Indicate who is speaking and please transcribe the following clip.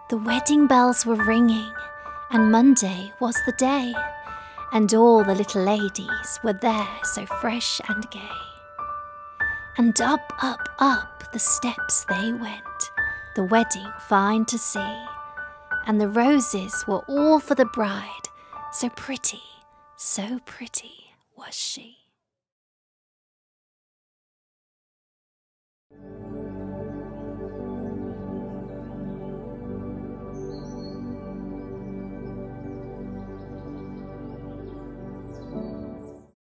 Speaker 1: The wedding bells were ringing, and Monday was the day, and all the little ladies were there so fresh and gay. And up, up, up the steps they went, the wedding fine to see, and the roses were all for the bride, so pretty was she.